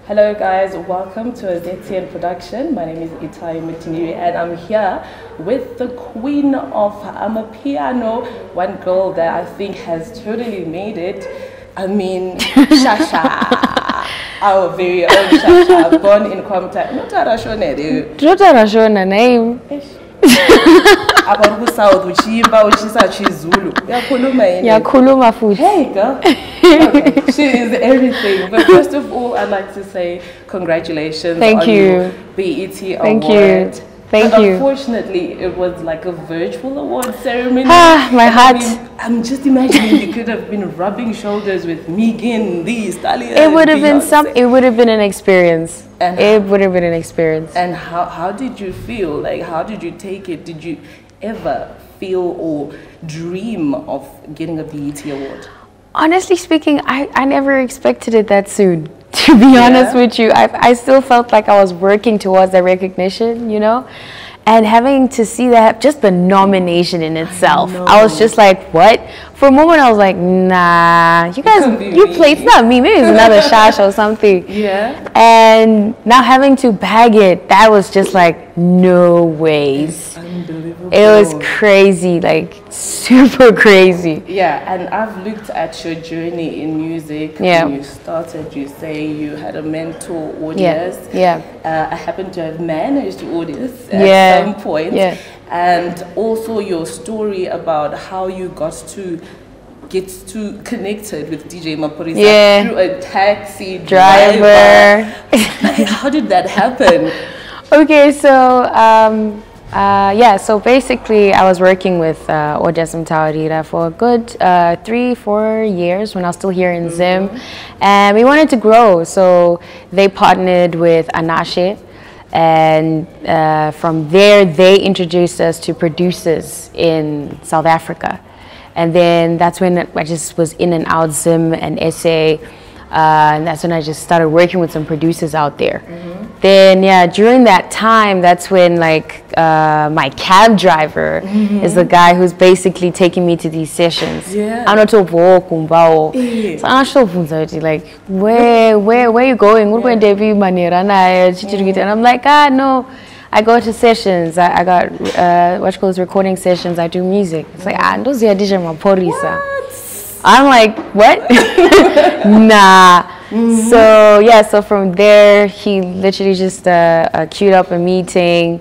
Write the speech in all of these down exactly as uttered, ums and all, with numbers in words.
Hello guys, welcome to a Z T N production. My name is Itai Mutinhiri and I'm here with the queen of AmaPiano, one girl that I think has totally made it. I mean, Shasha, our very own Shasha, born in Kwamta. Not Arashone, dude. Not Arashone name. About South, which she about Zulu. Yakuluma. Yakuluma food. Hey girl. Okay. She is everything. But first of all, I'd like to say congratulations. Thank on you. Your B E T Thank award. you. Thank but you. Unfortunately, it was like a virtual award ceremony. Ah, my heart. I mean, I'm just imagining you could have been rubbing shoulders with Megan, the stallion. It would have been some. It would have been an experience. And it would have been an experience. And how how did you feel? Like, how did you take it? Did you ever feel or dream of getting a B E T award? Honestly speaking, I, I never expected it that soon. To be yeah. honest with you, I, I still felt like I was working towards that recognition, you know? And having to see that, just the nomination in itself, I, I was just like, what? For a moment, I was like, nah, you guys, you play, it's not me, maybe it's another Shasha or something. Yeah. And now having to bag it, that was just like, no ways. Unbelievable. It was crazy, like super crazy. Yeah, and I've looked at your journey in music. Yeah. When you started, you say you had a mentor audience. Yeah. yeah. Uh, I happen to have managed audience at yeah. some point. Yeah. And also your story about how you got to get to connected with D J Maphorisa yeah. through a taxi driver. driver. How did that happen? Okay, so um, uh, yeah, so basically I was working with uh, Odesum Tawarira for a good uh, three, four years when I was still here in mm-hmm. Zim, and we wanted to grow, so they partnered with Anashe. And uh, from there, they introduced us to producers in South Africa. And then that's when I just was in and out Zim and S A. Uh, and that's when I just started working with some producers out there. Mm-hmm. Then, yeah, during that time, that's when like uh, my cab driver mm-hmm. is the guy who's basically taking me to these sessions. Yeah. I'm not sure kumbao. Yeah. So I'm not sure like where where where you going? What when debut manera na? And I'm like, ah no. I go to sessions. I, I got uh, what you call recording sessions. I do music. It's like ah, those are D J Maphorisa. I'm like, what? Nah. Mm-hmm. So yeah, so from there, he literally just uh, uh, queued up a meeting,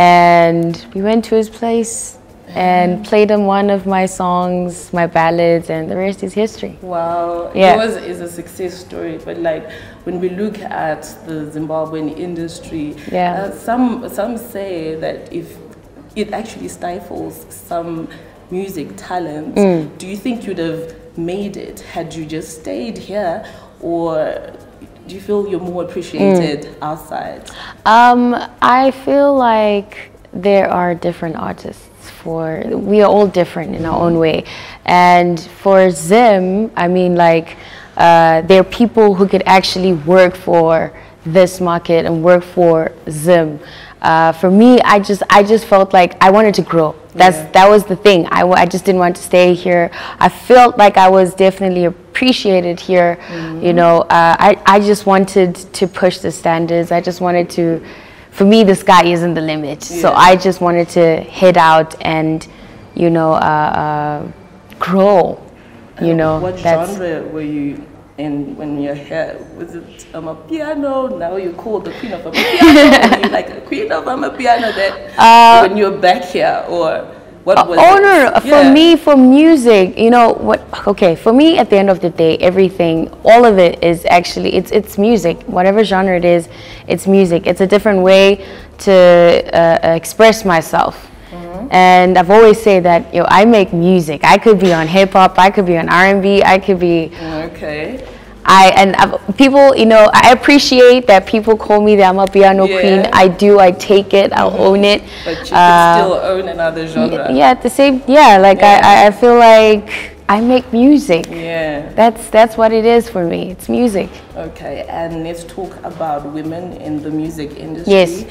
and we went to his place and played him one of my songs, my ballads, and the rest is history. Wow, yeah. Yours is a success story. But like when we look at the Zimbabwean industry, yeah. uh, some some say that if it actually stifles some music talent, mm. do you think you'd have made it had you just stayed here, or do you feel you're more appreciated mm. outside? Um, I feel like there are different artists. For we are all different in our own way, and for Zim, I mean, like uh, there are people who could actually work for this market and work for Zim. Uh, for me, I just I just felt like I wanted to grow. That's yeah. that was the thing. I, I just didn't want to stay here. I felt like I was definitely appreciated here. Mm-hmm. You know, uh, I I just wanted to push the standards. I just wanted to. For me, the sky isn't the limit. Yeah. So I just wanted to head out and, you know, uh, uh, grow. You uh, know. What genre were you in when you're here? Was it AmaPiano? Now you're called the queen of AmaPiano. Were you like the queen of AmaPiano then uh, when you're back here, or what was uh, oh, it? no, no. Yeah. For me, for music, you know what? Okay, for me, at the end of the day, everything, all of it is actually it's it's music. Whatever genre it is, it's music. It's a different way to uh, express myself. Mm-hmm. And I've always said that, you know, I make music. I could be on hip hop. I could be on R and B. I could be. Okay. I and I've, people, you know, I appreciate that people call me the AmaPiano yeah. Queen. I do. I take it. I'll mm-hmm. own it. But you uh, can still own another genre. Yeah, at the same. Yeah, like yeah. I, I feel like I make music. Yeah. That's that's what it is for me. It's music. Okay, and let's talk about women in the music industry. Yes.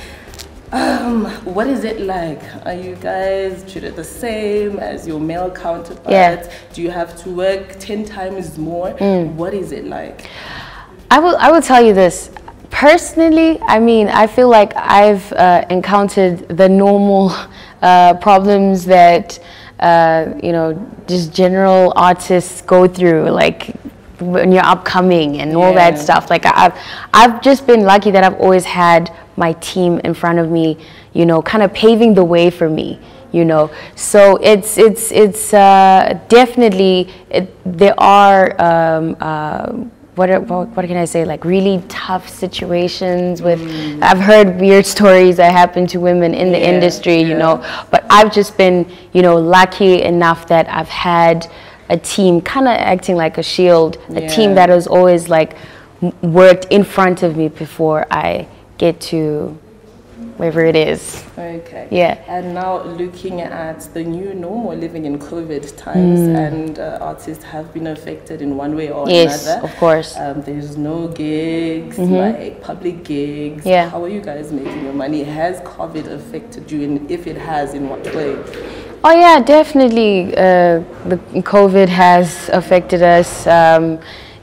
Um, what is it like? Are you guys treated the same as your male counterparts? Yeah. Do you have to work ten times more? Mm. What is it like? I will I will tell you this. Personally, I mean, I feel like I've uh, encountered the normal uh, problems that, uh, you know, just general artists go through, like when you're upcoming and all Yeah. that stuff. Like I've, I've just been lucky that I've always had my team in front of me, you know, kind of paving the way for me, you know. So it's, it's, it's uh, definitely, it, there are, um, uh, What, are, what, what can I say, like really tough situations with, mm. I've heard weird stories that happen to women in the yeah, industry, yeah. you know, but I've just been, you know, lucky enough that I've had a team kind of acting like a shield, a yeah. team that has always like worked in front of me before I get to wherever it is. Okay. Yeah. And now looking at the new normal, living in COVID times, mm. and uh, artists have been affected in one way or yes, another. Yes, of course. Um, there's no gigs, mm-hmm. like public gigs. Yeah. How are you guys making your money? Has COVID affected you, and if it has, in what way? Oh yeah, definitely. Uh, the COVID has affected us. Um,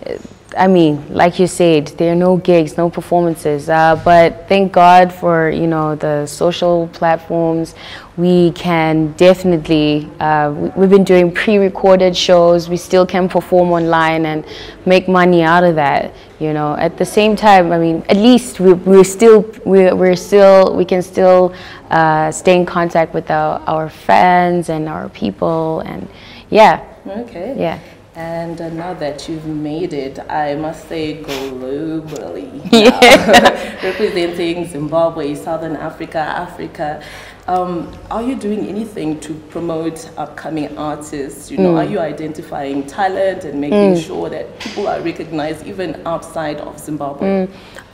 I mean, like you said, there are no gigs, no performances, uh, but thank God for, you know, the social platforms. We can definitely, uh, we, we've been doing pre-recorded shows. We still can perform online and make money out of that, you know. At the same time, I mean, at least we, we're still, we're, we're still, we can still uh, stay in contact with our, our fans and our people, and yeah. Okay. Yeah. And uh, now that you've made it, I must say globally, yeah. representing Zimbabwe, Southern Africa, Africa, um, are you doing anything to promote upcoming artists? You know, mm. are you identifying talent and making mm. sure that people are recognized even outside of Zimbabwe? Mm.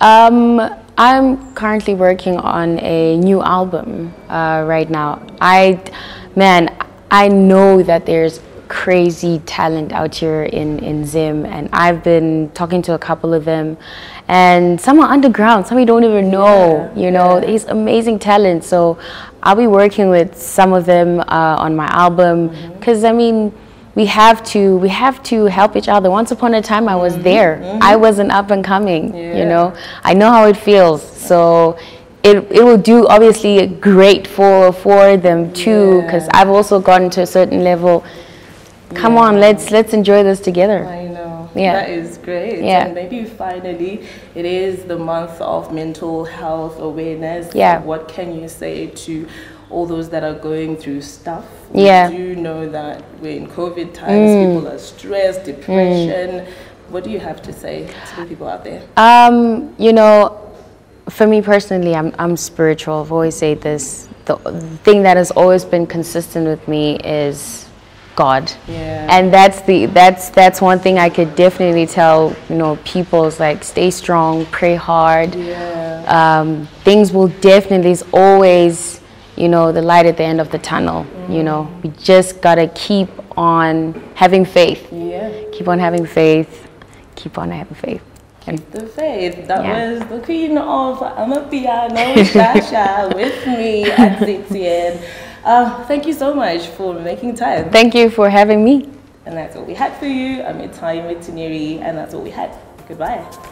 Um, I'm currently working on a new album uh, right now. I, man, I know that there's crazy talent out here in, in Zim, and I've been talking to a couple of them, and some are underground, some we don't even know, yeah, you know, yeah. There's amazing talent. So I'll be working with some of them uh, on my album, because mm-hmm. I mean, we have to we have to help each other. Once upon a time I was mm-hmm. there, mm-hmm. I wasn't up and coming, yeah. you know, I know how it feels. So It, it will do obviously great for for them too, because yeah. I've also gotten to a certain level. Come yeah. on, let's let's enjoy this together. I know. Yeah. That is great. Yeah. And maybe finally, it is the month of mental health awareness. Yeah. What can you say to all those that are going through stuff? Yeah. We do know that we're in COVID times, mm. people are stressed, depression. Mm. What do you have to say to the people out there? Um, you know, for me personally, I'm I'm spiritual. I've always said this. The thing that has always been consistent with me is God. Yeah. And that's the that's that's one thing I could definitely tell, you know, people is like, stay strong, pray hard. Yeah. Um, things will definitely, is always, you know, the light at the end of the tunnel. Mm. You know, we just gotta keep on having faith. Yeah. Keep on having faith. Keep on having faith. Keep the faith. That yeah. was the queen of AmaPiano Shasha with me at Z T N. Uh, thank you so much for making time. Thank you for having me. And that's all we had for you. I'm Itai Mutinhiri, and that's all we had. Goodbye.